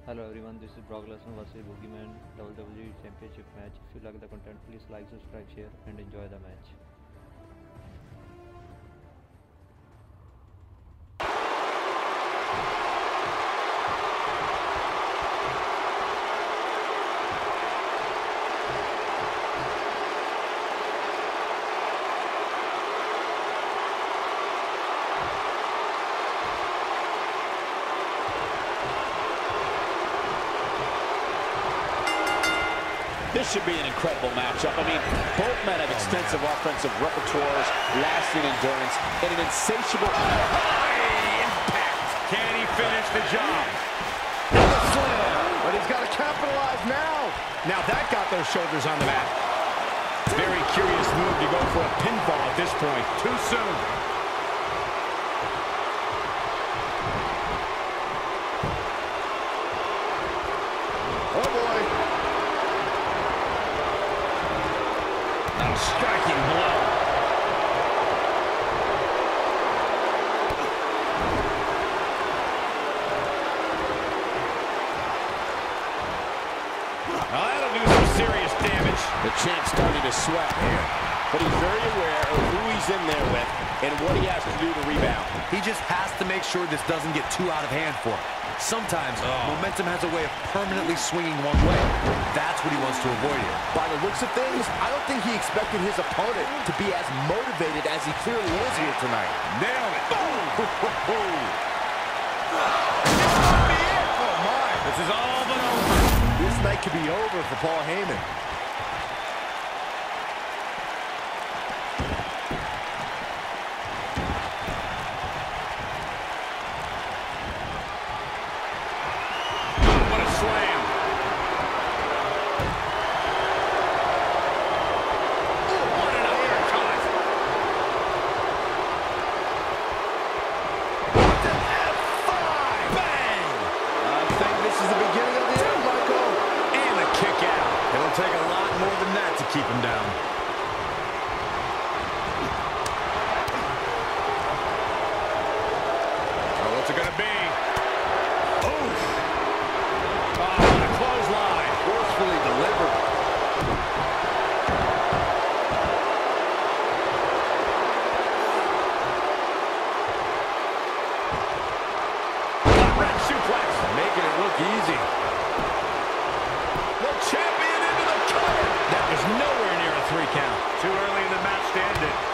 Hello everyone, this is Brock Lesnar vs Boogeyman WWE Championship match. If you like the content, please like, subscribe, share and enjoy the match. This should be an incredible matchup. I mean, both men have extensive offensive repertoires, lasting endurance, and an insatiable high impact. Can he finish the job? But he's got to capitalize now. Now that got those shoulders on the mat. Very curious move to go for a pinfall at this point. Too soon. Oh, boy. A striking blow. That'll do some serious damage. The champ's starting to sweat here, but he's very aware of who he's in there with and what he has to do to rebound. He just has to make sure this doesn't get too out of hand for him. Sometimes momentum has a way of permanently swinging one way. That's what he wants to avoid here. By the looks of things, I don't think he expected his opponent to be as motivated as he clearly is here tonight. Nailed it. This could be it. Oh, my. This is all but over. This night could be over for Paul Heyman. What a slam. What an uppercut. What an F5. Bang. I think this is the beginning of the end, Michael. And a kick out. It'll take a lot more than that to keep him down. Oh, what's it going to be? Oof. Oh, what a clothesline. Forcefully delivered. Red suplex. Making it look easy. The champion into the cover. That was nowhere near a 3 count. Too early in the match to end it.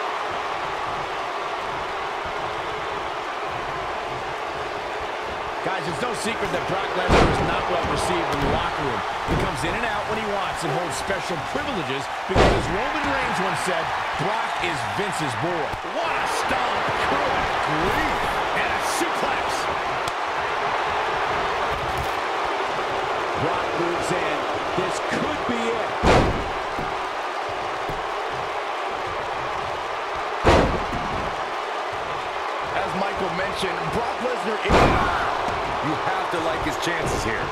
Guys, it's no secret that Brock Lesnar is not well received in the locker room. He comes in and out when he wants and holds special privileges because, as Roman Reigns once said, Brock is Vince's boy. What a stomp. Good grief. And a suplex. Brock moves in. This could be it. As Michael mentioned, Brock Lesnar is... You have to like his chances here.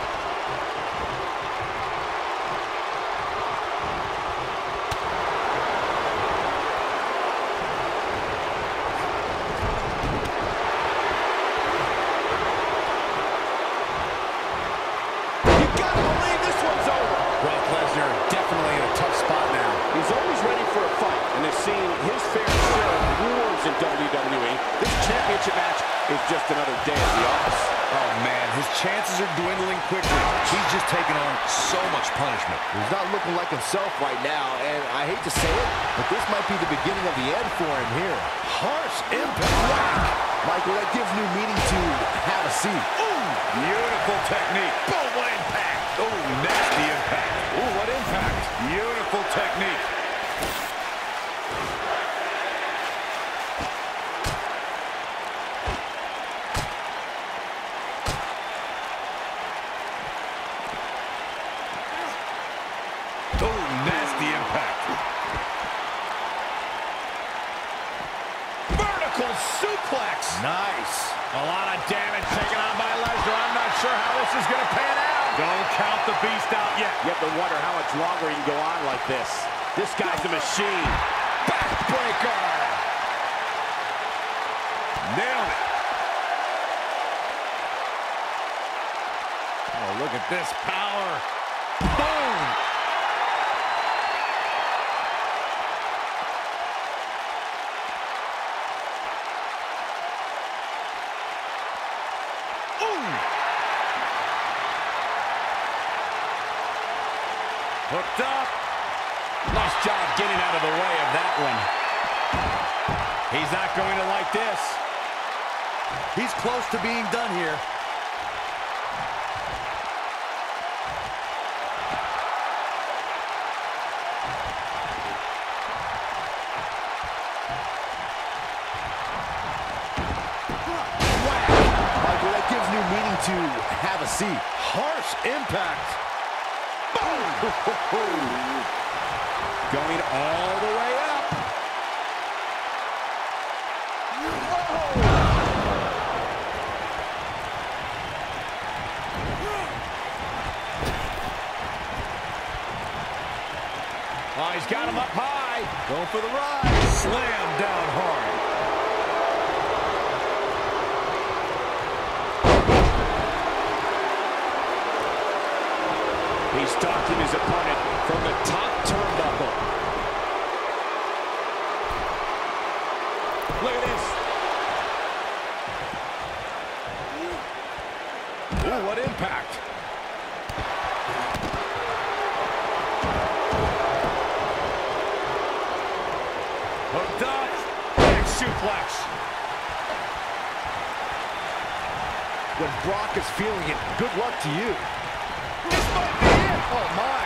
You gotta believe this one's over. Brock Lesnar definitely in a tough spot now. He's always ready for a fight and has seen his fair share of wars in WWE. This championship match is just another day at the office. Oh, man, his chances are dwindling quickly. He's just taking on so much punishment. He's not looking like himself right now, and I hate to say it, but this might be the beginning of the end for him here. Harsh impact. Michael, that gives new meaning to have a seat. Ooh, beautiful technique. Boom, what impact. Oh, nasty impact. Ooh, what impact. Beautiful technique. Oh, nasty impact. Vertical suplex. Nice. A lot of damage taken on by Lesnar. I'm not sure how this is going to pan out. Don't count the beast out yet. You have to wonder how much longer he can go on like this. This guy's a machine. Backbreaker. Nailed it. Oh, look at this power. Boom! Hooked up. Nice job getting out of the way of that one. He's not going to like this. He's close to being done here. Michael, that gives new meaning to have a seat. Harsh impact. Going all the way up. Oh, he's got him up high. Going for the ride. Slam down hard. He's stalking his opponent from the top turnbuckle. Look at this. Ooh, what impact. Hooked up. Big suplex. When Brock is feeling it, good luck to you. This might be it. Oh, my.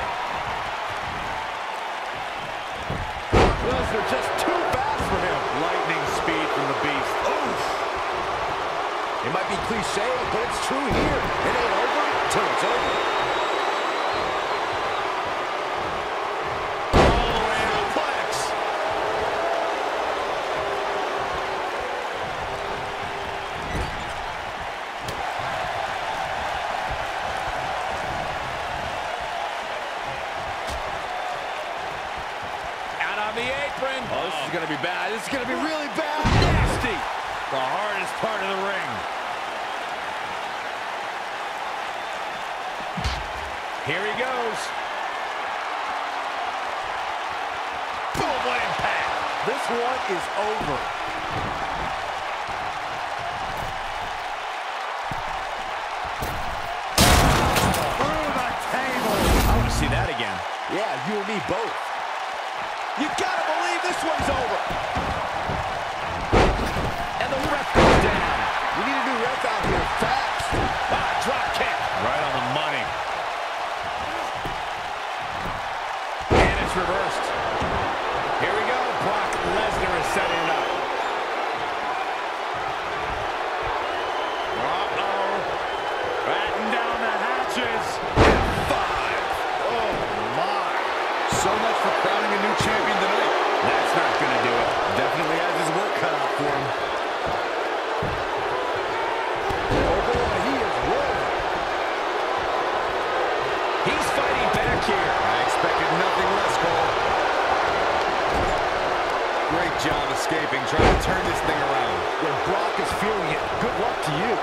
Lesnar just too fast for him. Lightning speed from the beast. Oof. It might be cliche, but it's true here. It ain't over till it's over. The apron. Oh, this is going to be bad. This is going to be really bad. Nasty. The hardest part of the ring. Here he goes. Boom, what impact. This one is over. Through the table. I want to see that again. Yeah, you and me both. You gotta believe this one's over. And the ref goes down. We need a new ref out here fast. Drop kick. Right on the money. And it's reversed. Here we go. Brock Lesnar is setting it up. Uh-oh. Batten down the hatches. 5. Oh, my. So much for crowning a new champion tonight. That's not gonna do it. Definitely has his work cut out for him. Oh, boy, he is rolling. He's fighting back here. I expected nothing less, Cole. Great job escaping, trying to turn this thing around. When Brock is feeling it, good luck to you.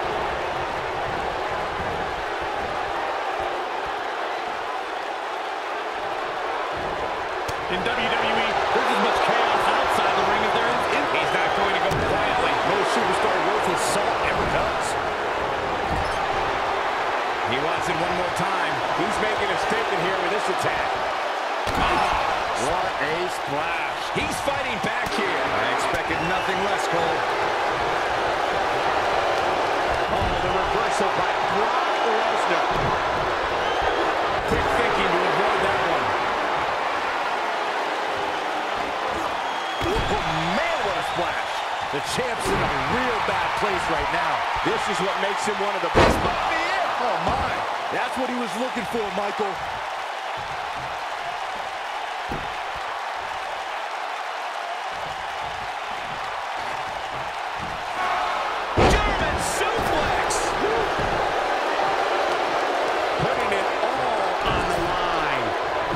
In WWE, there's as much chaos outside the ring as there is in. He's not going to go quietly. No superstar worth his salt ever does. He wants it one more time. He's making a statement here with this attack. What a splash. He's fighting back here. I expected nothing less, Cole. Oh, the reversal by Brock Lesnar. Quick thinking to avoid that one. Oh, man, what a splash. The champ's in a real bad place right now. This is what makes him one of the best. Oh, my. That's what he was looking for, Michael. German suplex. Putting it all on the line.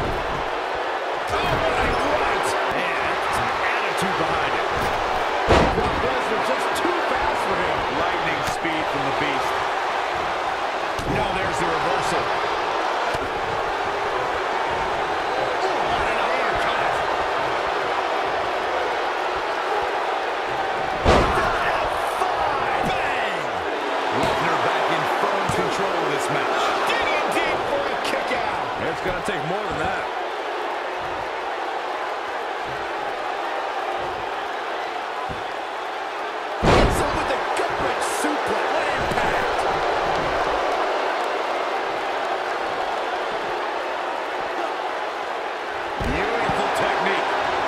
Oh, right. Man, some attitude behind it. Brock Lesnar just too fast for him. Lightning speed from the beast. No, there's reversal. It's going to take more than that. So with the gut-wrench suplex. What impact! Beautiful technique.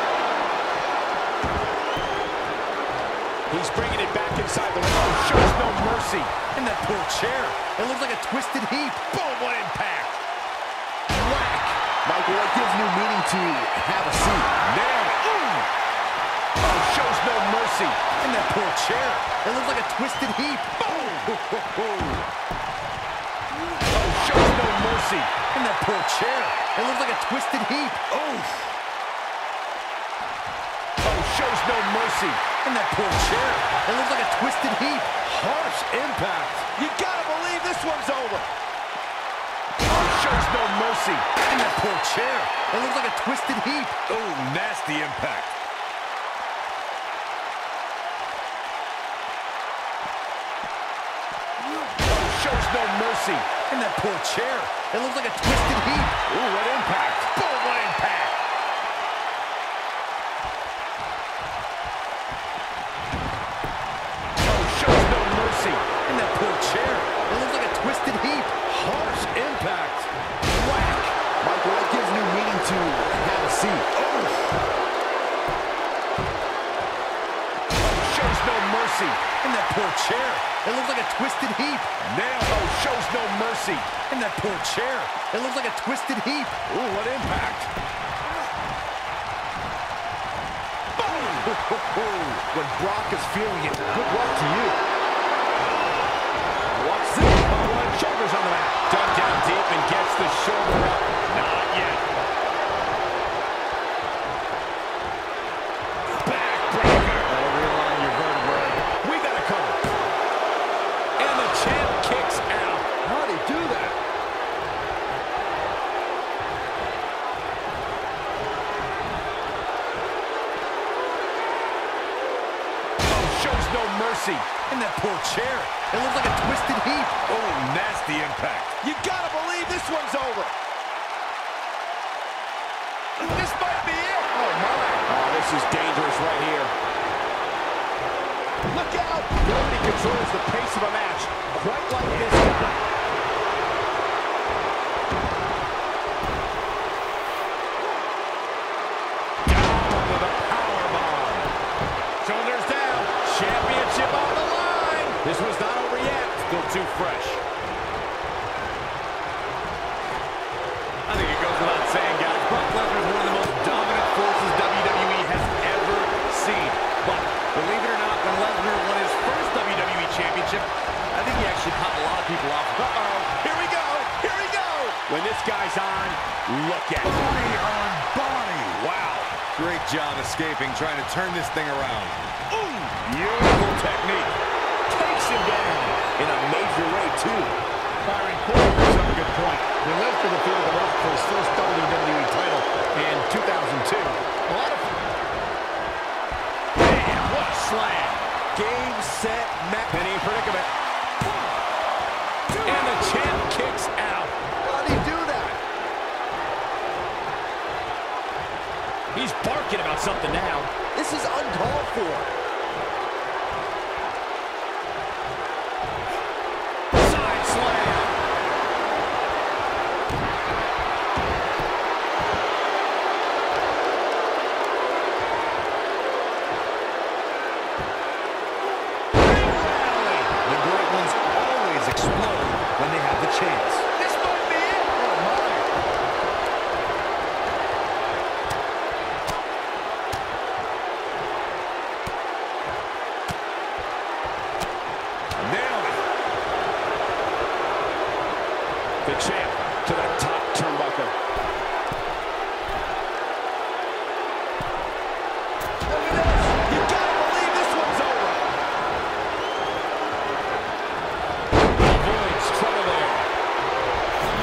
He's bringing it back inside the ring. Oh, shows no mercy. And that poor chair. It looks like a twisted heap. Boom, what impact. Michael, what gives new meaning to have a seat? Nailed it. Oh, shows no mercy. And that poor chair. It looks like a twisted heap. Boom. Oh, shows no mercy. And that poor chair. It looks like a twisted heap. Oof. Oh, shows no mercy. And that poor chair. It looks like a twisted heap. Harsh impact. You gotta believe this one's over. Oh, shows no mercy. And that poor chair. It looks like a twisted heap. Oh, nasty impact. Oh, shows no mercy. And that poor chair. It looks like a twisted heap. Ooh, what impact. Boom, what impact. Oh, shows no mercy. And that poor chair. It looks like a twisted heap. Harsh impact. Whack. Michael, what gives new meaning to have a seat? Shows no mercy. And that poor chair. It looks like a twisted heap. Nailed. Oh, shows no mercy. And that poor chair. It looks like a twisted heap. Ooh, what impact. Boom. When Brock is feeling it, good luck to you. What's this? Oh, shoulders on the mat. Dug down deep and gets the shoulder up. Not yet. Backbreaker. That'll realign your vertebrae. We got it covered. And the champ kicks out. How'd he do that? Oh, shows no mercy. And that poor chair. It looks like a twisted heap. Oh, nasty impact. You gotta believe this one's over. This might be it. Oh, my. Oh, this is dangerous right here. Look out. Nobody controls the pace of a match quite like this guy. Down with a powerbomb. Shoulders down. Championship on the line. This one's not over yet. Still too fresh. I think it goes without saying, guys, Brock Lesnar is one of the most dominant forces WWE has ever seen. But believe it or not, when Lesnar won his first WWE Championship, I think he actually caught a lot of people off. Uh-oh. Here we go. Here we go. When this guy's on, look at it. Body on body. Wow. Great job escaping, trying to turn this thing around. Ooh, beautiful technique. Takes him down in a major way, too. Byron Cole brings up a good point. When Lesnar defeated The Rock for his first WWE title in 2002, a lot of... Man, what a slam. Game, set, match. Penny predicament. And the champ kicks out. How'd he do that? He's barking about something now. This is uncalled for. Side slam. The great ones always explode when they have the chance. This might be it. Oh, my. Nailed it. The champ to the top turnbuckle. Look at this. You gotta believe this one's over. Avoids trouble there.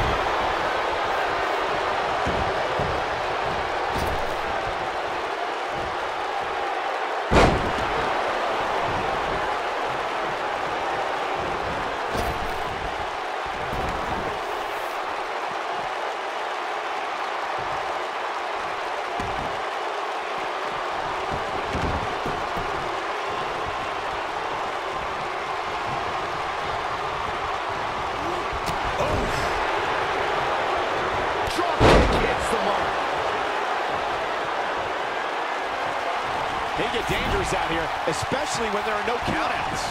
can get dangerous out here, especially when there are no countouts.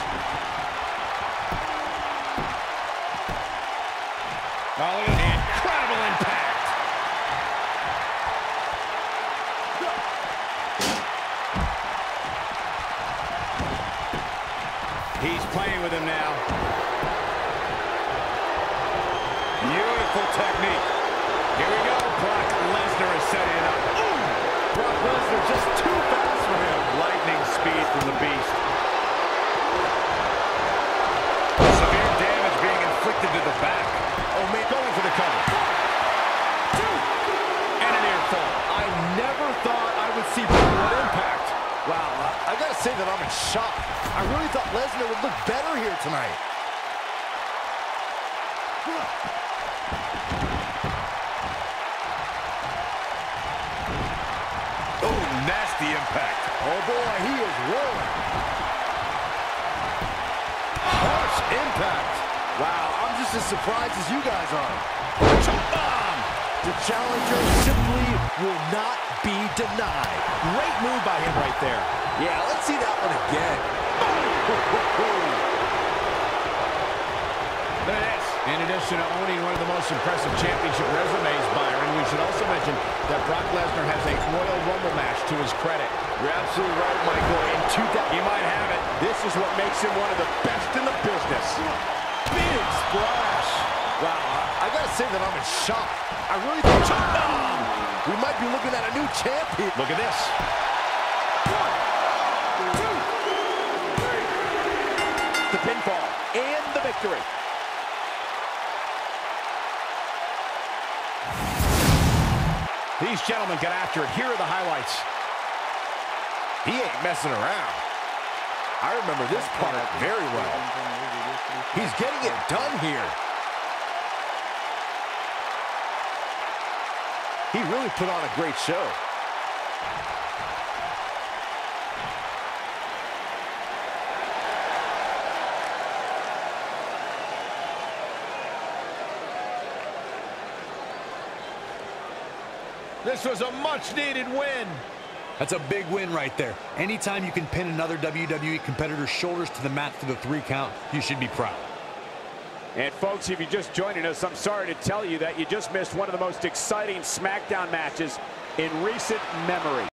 Oh, look at the incredible impact. He's playing with him now. Beautiful technique. Here we go. Brock Lesnar is setting it up. Ooh! Brock Lesnar just too fast for him. Lightning speed from the Beast. Severe damage being inflicted to the back. Oh, man, going for the cover. 1, 2, and an ear fall. I never thought I would see Brock impact. Wow, I gotta say that I'm in shock. I really thought Lesnar would look better here tonight. Oh, nasty impact. Oh boy, he is rolling. Harsh impact. Wow, I'm just as surprised as you guys are. Bomb! The challenger simply will not be denied. Great move by him right there. Yeah, let's see that one again. Look at this. In addition to owning one of the most impressive championship resumes, Byron, we should also mention that Brock Lesnar has a Royal Rumble match to his credit. You're absolutely right, Michael. In 2000, He might have it. This is what makes him one of the best in the business. big splash. Wow, I gotta say that I'm in shock. I really think we might be looking at a new champion. Look at this. 1, 2, 3. The pinfall and the victory. These gentlemen get after it. Here are the highlights. He ain't messing around. I remember this part very well. He's getting it done here. He really put on a great show. This was a much-needed win. That's a big win right there. Anytime you can pin another WWE competitor's shoulders to the mat for the 3 count, you should be proud. And folks, if you're just joining us, I'm sorry to tell you that you just missed one of the most exciting SmackDown matches in recent memory.